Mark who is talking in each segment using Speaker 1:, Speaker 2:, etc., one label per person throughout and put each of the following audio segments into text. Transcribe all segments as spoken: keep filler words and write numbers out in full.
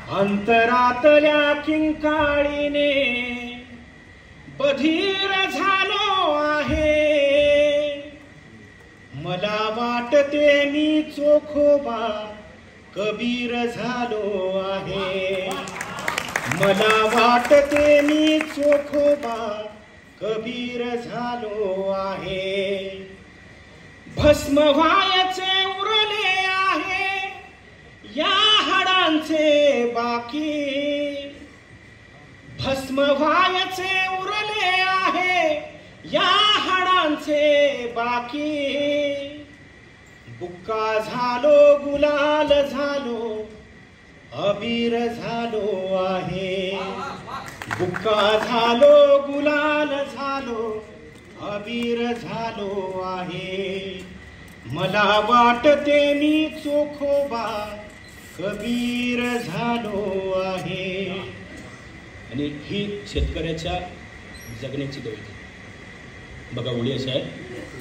Speaker 1: अंतरातल्या किंकाळीने बधीर झालो आहे. मला वाटते मी चोखोबा कबीर झालो आहे. मला वाटते मी चोखोबा कबीर झालो आहे. भस्म व्हायचे उरले आहे या हाडांचे बाकी. भस्म व्हायचे उरले आहे या हाडांचे बाकी. बुक्का झालो गुलाल झालो अबीर झालो आहे. बुक्का झालो गुलाल झालो अबीर झालो आहे. मला वाटते मी चोखोबा कबीर झालो आहे.
Speaker 2: आणि ही शेतकऱ्याच्या जगण्याची कविता बघा. ओळी अशा आहेत.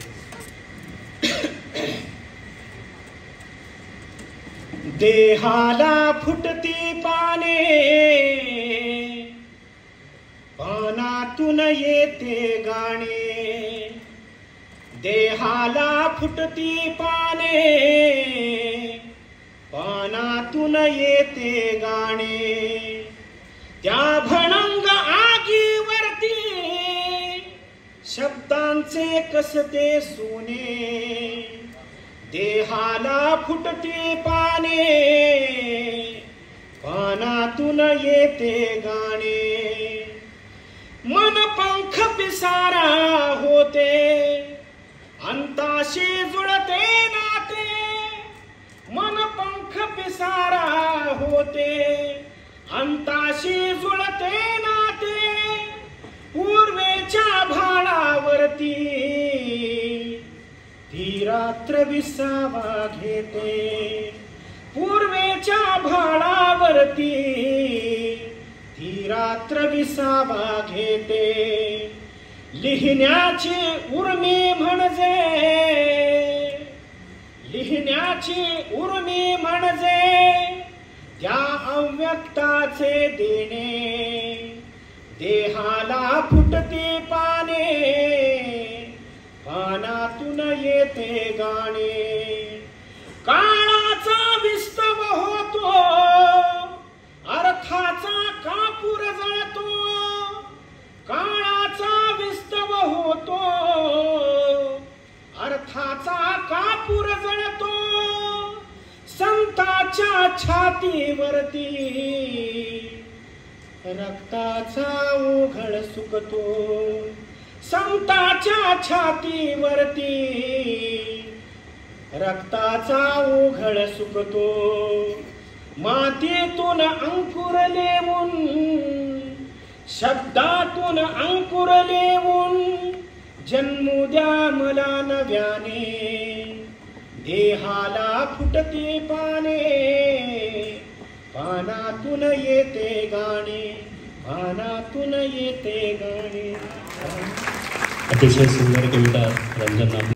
Speaker 1: देहाला फुटती पाने पानातून येते गाणे. देहाला फुटती पाने पानातून येते गाणे. त्या भणंग आगीवरती शब्दांचे कसते सोने. देहाला फुटती पाने पानातून येते गाणे. मन पंख पिसारा होते अंताशी जुळते नाते. मन पंख पिसारा होते अंताशी जुळते नाते. पूर्वेच्या भाळावरती ती रात्र विसावा घेते. पूर्वेच्या भाळावरती ती रात्र विसावा घेते. लिहिण्याची उर्मी म्हणजे लिहिण्याची उर्मी म्हणजे त्या अव्यक्ताचे देणे. देहाला फुटती पाने पानातून येते गाणे. काळाचा विस्तव होतो अर्थाचा कापूर जळतो. काळाचा विस्तव होतो अर्थाचा कापूर जळतो. संताच्या छातीवरती रक्ताचा ओघळ सुकतो. संताच्या छातीवरती रक्ताचा ओघळ सुकतो. मातीतून अंकुर लेवून शब्दातून अंकुर लेवून जन्मू द्या मला नव्याने. देहाला फुटती पाने पानातून येते गाणे. पानातून येते गाणे.
Speaker 2: अतिशय सुंदर कविता रंजन.